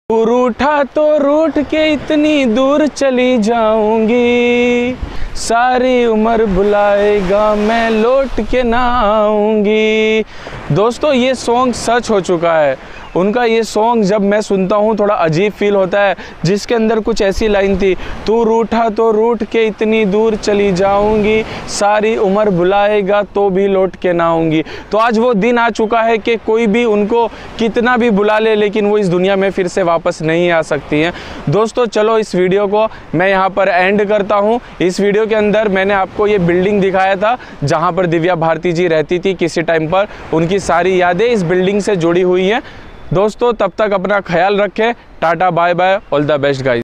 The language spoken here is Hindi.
तू रूठा तो रूठ के इतनी दूर चली जाऊंगी, सारी उम्र बुलाएगा मैं लौट के ना आऊंगी। दोस्तों ये सॉन्ग सच हो चुका है। उनका ये सॉन्ग जब मैं सुनता हूँ थोड़ा अजीब फील होता है, जिसके अंदर कुछ ऐसी लाइन थी, तू रूठा तो रूठ के इतनी दूर चली जाऊंगी, सारी उम्र बुलाएगा तो भी लौट के ना आऊंगी। तो आज वो दिन आ चुका है कि कोई भी उनको कितना भी बुला ले, लेकिन वो इस दुनिया में फिर से वापस नहीं आ सकती हैं। दोस्तों चलो इस वीडियो को मैं यहाँ पर एंड करता हूँ। इस वीडियो के अंदर मैंने आपको ये बिल्डिंग दिखाया था जहाँ पर दिव्या भारती जी रहती थी किसी टाइम पर। उनकी सारी यादें इस बिल्डिंग से जुड़ी हुई हैं। दोस्तों तब तक अपना ख्याल रखें। Tata bye bye, all the best guys.